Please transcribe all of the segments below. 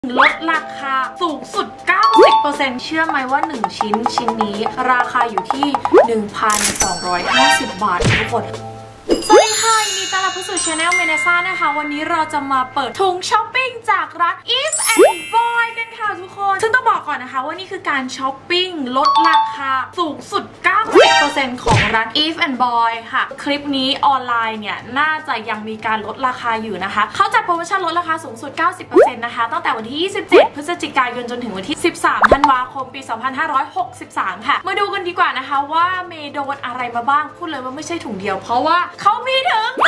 ลดราคาสูงสุด 90% เชื่อไหมว่า1ชิ้นนี้ราคาอยู่ที่ 1,250 บาททุกคนสวัสดีค่ะยินดีต้อนรับเข้าสู่ Channel เมเนซ่านะคะวันนี้เราจะมาเปิดถุงช้อปปิ้งจากร้าน Eve and Boy กันค่ะทุกคนซึ่งต้องบอกก่อนนะคะว่านี่คือการช้อปปิ้งลดราคาสูงสุด 90% ของร้าน Eve and Boy ค่ะคลิปนี้ออนไลน์เนี่ยน่าจะยังมีการลดราคาอยู่นะคะเขาจัดโปรโมชั่นลดราคาสูงสุด 90% นะคะตั้งแต่วันที่ 27 พฤศจิกายนจนถึงวันที่ 13 ธันวาคม ปี 2563 ค่ะมาดูกันดีกว่านะคะว่าเมย์โดนอะไรมาบ้างพูดเลยว่าไม่ใช่ถุงเดียวเพราะว่าเขามีถึง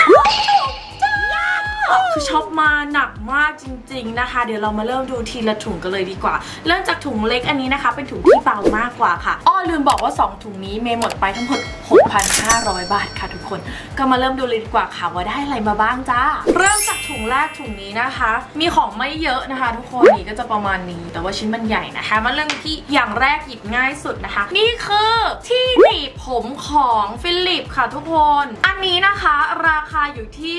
คือช็อปมาหนักมากจริงๆนะคะเดี๋ยวเรามาเริ่มดูทีละถุงกันเลยดีกว่าเริ่มจากถุงเล็กอันนี้นะคะเป็นถุงที่เบามากกว่าค่ะอ้อลืมบอกว่า2ถุงนี้เมย์หมดไปทั้งหมด 6,500 บาทค่ะทุกคนก็มาเริ่มดูเลยดีกว่าค่ะว่าได้อะไรมาบ้างจ้าเริ่มจากถุงแรกถุงนี้นะคะมีของไม่เยอะนะคะทุกคนนี่ก็จะประมาณนี้แต่ว่าชิ้นมันใหญ่นะคะมาเริ่มที่อย่างแรกหยิบง่ายสุดนะคะนี่คือที่หนีบผมของฟิลิปค่ะทุกคนอันนี้นะคะราคาอยู่ที่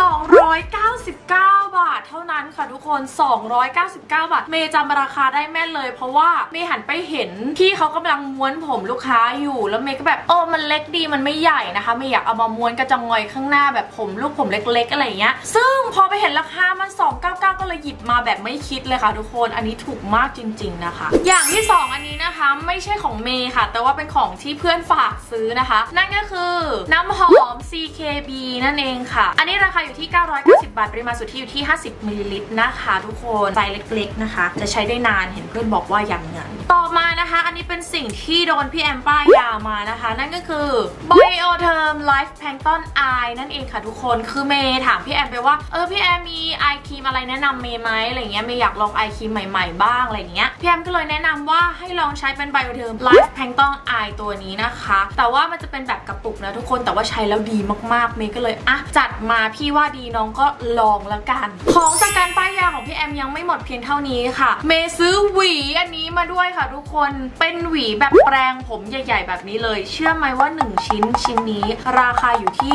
299 บาทเท่านั้นค่ะทุกคน299 บาทเมย์จำราคาได้แม่นเลยเพราะว่าเมย์หันไปเห็นที่เขากำลังม้วนผมลูกค้าอยู่แล้วเมย์ก็แบบมันเล็กดีมันไม่ใหญ่นะคะเมย์อยากเอามาม้วนกระจังงอยข้างหน้าแบบผมลูกผมเล็กๆอะไรอย่างเงี้ยซึ่งพอไปเห็นราคามัน299ก็เลยหยิบมาแบบไม่คิดเลยค่ะทุกคนอันนี้ถูกมากจริงๆนะคะอย่างที่2อันนี้นะคะไม่ใช่ของเมย์ค่ะแต่ว่าเป็นของที่เพื่อนฝากซื้อนะคะนั่นก็คือน้ำหอม CKB นั่นเองค่ะอันนี้ราคาอยู่ที่990 บาทปริมาณสุทธิอยู่ที่50 มิลลิลิตรนะคะทุกคนไซส์เล็กๆนะคะจะใช้ได้นานเห็นเพื่อนบอกว่าอย่างนั้นต่อมานะคะอันนี้เป็นสิ่งที่โดนพี่แอมป้ายยามานะคะนั่นก็คือ Biotherm Life Plankton Eye นั่นเองค่ะทุกคนคือเมย์ถามพี่แอมไปว่าพี่แอมมีไอครีมอะไรแนะนำเมย์ไหมอะไรเงี้ยเมย์อยากลองไอครีมใหม่ๆบ้างอะไรเงี้ยพี่แอมก็เลยแนะนำว่าให้ลองใช้เป็น Biotherm Life Plankton Eye ตัวนี้นะคะแต่ว่ามันจะเป็นแบบกระปุกนะทุกคนแต่ว่าใช้แล้วดีมากๆเมย์ก็เลยจัดมาพี่ว่าดีน้องก็ลองแล้วกันของจากการป้ายยาของพี่แอมยังไม่หมดเพียงเท่านี้ค่ะเมย์ซื้อหวีอันนี้มาด้วยค่ะทุกคนเป็นหวีแบบแปรงผมใหญ่ๆแบบนี้เลยเชื่อไหมว่า1ชิ้นนี้ราคาอยู่ที่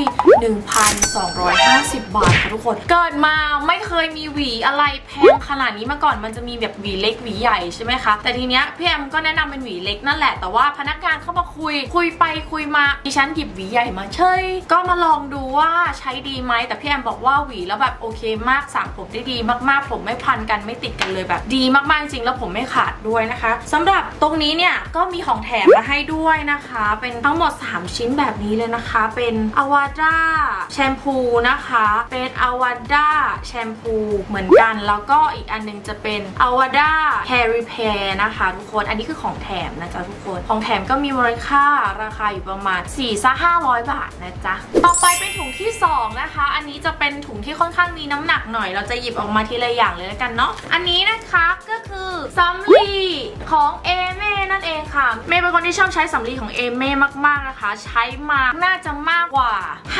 1,250 บาทค่ะทุกคนเกิดมาไม่เคยมีหวีอะไรแพงขนาดนี้มาก่อนมันจะมีแบบหวีเล็กหวีใหญ่ใช่ไหมคะแต่ทีเนี้ยพี่แอมก็แนะนำเป็นหวีเล็กนั่นแหละแต่ว่าพนักงานเข้ามาคุยไปคุยมาดิฉันหยิบหวีใหญ่มาเฉยก็มาลองดูว่าใช้ดีไหมแต่พี่แอมบอกว่าหวีแล้วแบบโอเคมากสระผมได้ดีมากๆผมไม่พันกันไม่ติดกันเลยแบบดีมากๆจริงแล้วผมไม่ขาดด้วยนะคะสำหรับตรงนี้เนี่ยก็มีของแถมมาให้ด้วยนะคะเป็นทั้งหมด3ชิ้นแบบนี้เลยนะคะเป็นอวาด้าแชมพูนะคะเป็นอวาด้าแชมพูเหมือนกันแล้วก็อีกอันนึงจะเป็นอวาด้าแฮร์รีเพร์นะคะทุกคนอันนี้คือของแถมนะจ๊ะทุกคนของแถมก็มีมูลค่าราคาอยู่ประมาณ 400-500 บาทนะจ๊ะต่อไปเป็นถุงที่2นะคะอันนี้จะเป็นถุงที่ค่อนข้างมีน้ำหนักหน่อยเราจะหยิบออกมาทีละอย่างเลยแล้วกันเนาะอันนี้นะคะก็คือสำลีของเอเม่นั่นเองค่ะเมย์เป็นคนที่ชอบใช้สำลีของเอเม่มากๆนะคะใช้มาน่าจะมากกว่า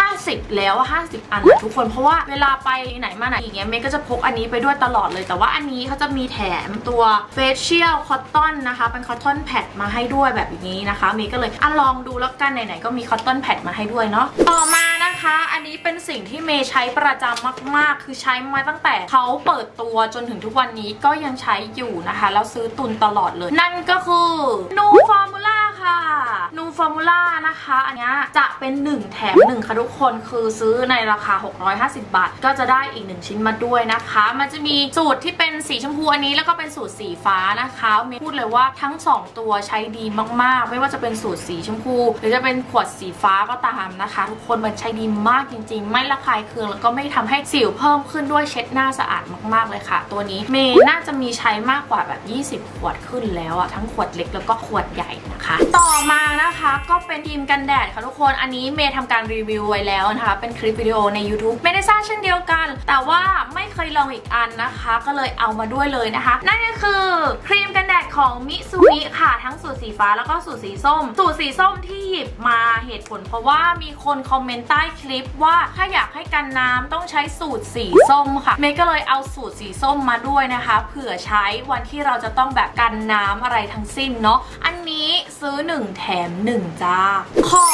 50แล้ว50อันนะทุกคนเพราะว่าเวลาไปไหนมาไหนอย่างเงี้ยเมย์ก็จะพกอันนี้ไปด้วยตลอดเลยแต่ว่าอันนี้เขาจะมีแถมตัวเฟเชียลคอตตอนนะคะเป็นคอตตอนแพดมาให้ด้วยแบบนี้นะคะเมย์ก็เลยลองดูแล้วกันไหนๆก็มีคอตตอนแพดมาให้ด้วยเนาะต่อมานะคะอันนี้เป็นสิ่งที่เมย์ใช้ประจำมากๆคือใช้มาตั้งแต่เขาเปิดตัวจนถึงทุกวันนี้ก็ยังใช้อยู่นะคะแล้วซื้อตุนตลอดเลยนั่นก็คือนูฟอร์มูล่าค่ะนูฟอร์มูล่านะคะอันนี้จะเป็น1แถม1ค่ะทุกคนคือซื้อในราคา650 บาทก็จะได้อีก1ชิ้นมาด้วยนะคะมันจะมีสูตรที่เป็นสีชมพูอันนี้แล้วก็เป็นสูตรสีฟ้านะคะเมย์พูดเลยว่าทั้ง2ตัวใช้ดีมากๆไม่ว่าจะเป็นสูตรสีชมพูหรือจะเป็นขวดสีฟ้าก็ตามนะคะทุกคนมันใช้ดีมากจริงๆไม่ระคายเคืองแล้วก็ไม่ทำให้สิวเพิ่มขึ้นด้วยเช็ดหน้าสะอาดมากๆเลยค่ะตัวนี้เมย์น่าจะมีใช้มากกว่าแบบ20 ขวดขึ้นแล้วอะทั้งขวดเล็กแล้วก็ขวดใหญ่นะคะต่อมานะคะก็เป็นครีมกันแดดค่ะทุกคนอันนี้เมย์ทำการรีวิวไว้แล้วนะคะเป็นคลิปวิดีโอใน YouTube เมย์ได้สร้างเช่นเดียวกันแต่ว่าไม่เคยลองอีกอันนะคะก็เลยเอามาด้วยเลยนะคะนั่นก็คือครีมกันแดดของมิซูมิค่ะทั้งสูตรสีฟ้าแล้วก็สูตรสีส้มสูตรสีส้มที่หยิบมาเหตุผลเพราะว่ามีคนคอมเมนต์ใต้คลิปว่าถ้าอยากให้กันน้ำต้องใช้สูตรสีส้มค่ะเมย์ก็เลยเอาสูตรสีส้มมาด้วยนะคะเผื่อใช้วันที่เราจะต้องแบบกันน้ำอะไรทั้งสิ้นเนาะอันนี้ซื้อ1แถม1จ้าของที่พี่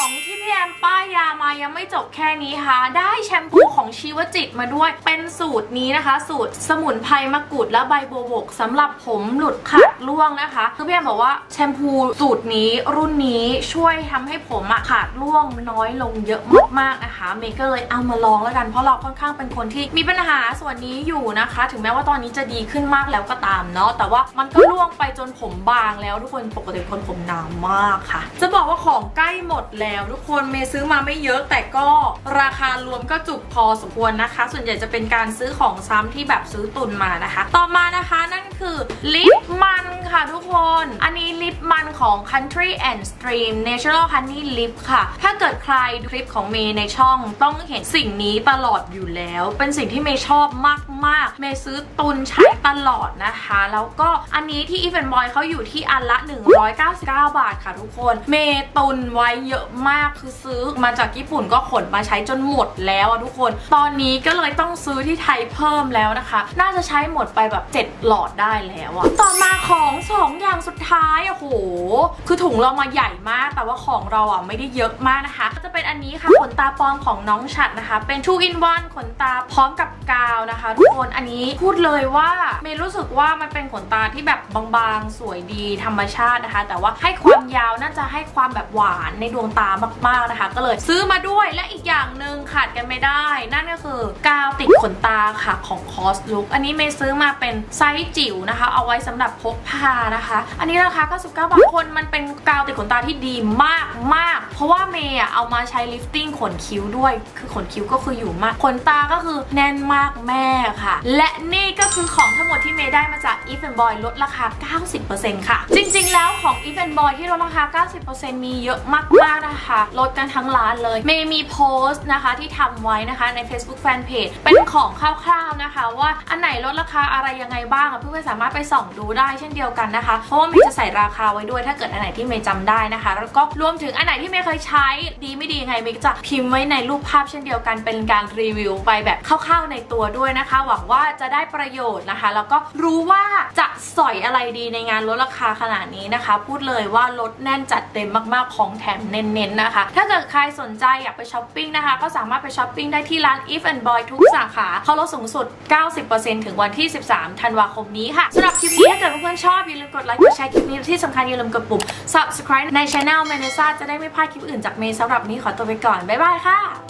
พี่แอมป้ายยามายังไม่จบแค่นี้ค่ะได้แชมพูของชีวจิตมาด้วยเป็นสูตรนี้นะคะสูตรสมุนไพรมะกรูดและใบบัวบกสำหรับผมหลุดขาดร่วงนะคะคือพี่แอมบอกว่าแชมพูสูตรนี้รุ่นนี้ช่วยทำให้ผมขาดร่วงน้อยลงเยอะมากๆนะคะเมย์ก็เลยเอามาลองแล้วกันเพราะเราค่อนข้างเป็นคนที่มีปัญหาส่วนนี้อยู่นะคะถึงแม้ว่าตอนนี้จะดีขึ้นมากแล้วก็ตามเนาะแต่ว่ามันก็ร่วงไปจนผมบางแล้วทุกคนปกติคนผมหนามากค่ะจะบอกว่าของใกล้หมดแล้วทุกคนเมย์ซื้อมาไม่เยอะแต่ก็ราคารวมก็จุกพอสมควรนะคะส่วนใหญ่จะเป็นการซื้อของซ้ำที่แบบซื้อตุนมานะคะต่อมานะคะนั่นคือลิปมันค่ะทุกคนอันนี้ลิปมันของ Country and Stream Natural Honey Lip ค่ะถ้าเกิดใครดูคลิปของเมย์ในช่องต้องเห็นสิ่งนี้ตลอดอยู่แล้วเป็นสิ่งที่เมย์ชอบมากๆเมย์ซื้อตุนใช้ตลอดนะคะแล้วก็อันนี้ที่ Eve and Boy เขาอยู่ที่อันละ199 บาทค่ะทุกคนเมย์ตุนไว้เยอะมากคือซื้อมาจากญี่ปุ่นก็ขนมาใช้จนหมดแล้วทุกคนตอนนี้ก็เลยต้องซื้อที่ไทยเพิ่มแล้วนะคะน่าจะใช้หมดไปแบบ7หลอดได้แล้วต่อมาของ2อย่างสุดท้ายโอ้โหคือถุงเรามาใหญ่มากแต่ว่าของเราไม่ได้เยอะมากนะคะก็จะเป็นอันนี้ค่ะขนตาปลอมของน้องฉัดนะคะเป็น 2 in 1 ขนตาพร้อมกับกาวนะคะทุกคนอันนี้พูดเลยว่าเมย์รู้สึกว่ามันเป็นขนตาที่แบบบางๆสวยดีธรรมชาตินะคะแต่ว่าให้ความยาวน่าจะให้ความแบบหวานในดวงตามากๆนะคะก็เลยซื้อมาด้วยและอีกอย่างหนึ่งขาดกันไม่ได้นั่นก็คือกาวติดขนตาค่ะของ Coslook อันนี้เมย์ซื้อมาเป็นไซส์จิ๋วนะคะเอาไว้สำหรับพกพานะคะอันนี้ราคา99 บาทคนมันเป็นกาวติดขนตาที่ดีมากเพราะว่าเมย์เอามาใช้ลิฟติ้งขนคิ้วด้วยคือขนคิ้วก็คืออยู่มากขนตาก็คือแน่นมากแม่ค่ะและนี่ก็คือของทั้งหมดที่เมย์ได้มาจาก Eve and Boy ลดราคา 90% ค่ะจริงๆแล้วของ Eve and Boy ที่ลดราคา 90% มีเยอะมากๆนะคะลดกันทั้งร้านเลยเมย์มีโพสต์นะคะที่ทำไว้นะคะใน Facebook Fanpage เป็นของคร่าวๆนะคะว่าอันไหนลดราคาอะไรยังไงบ้างเพื่อนๆสามารถไปส่องดูได้เช่นเดียวกันนะคะเพราะว่าเมย์จะใส่ราคาไว้ด้วยถ้าเกิดอันไหนที่เมย์จำได้นะคะแล้วก็รวมถึงอันไหนที่เมย์เคยใช้ดีไม่ดียังไงเมย์จะพิมพ์ไว้ในรูปภาพเช่นเดียวกันเป็นการรีวิวไปแบบคร่าวๆในตัวด้วยนะคะหวังว่าจะได้ประโยชน์นะคะแล้วก็รู้ว่าจะสอยอะไรดีในงานลดราคาขนาดนี้นะคะพูดเลยว่าลดแน่นจัดเต็มมากๆของแถมเน้นๆนะคะถ้าเกิดใครสนใจอยากไปช้อปปิ้งนะคะก็สามารถไปช้อปปิ้งได้ที่ร้าน Eve and Boy ทุกสาขาเขาลดสูงสุด 90% ถึงวันที่13 ธันวาคมนี้ค่ะสำหรับคลิปนี้ถ้าเกิดเพื่อนๆชอบอย่าลืมกดไลค์กดแชร์คลิปนี้ที่สำคัญอย่าลืมกดปุ่ม subscribe ใน Channel เมเนซ่าจะได้ไม่พลาดคลิปอื่นจากเมย์สำหรับนี้ขอตัวไปก่อนบ๊ายบายค่ะ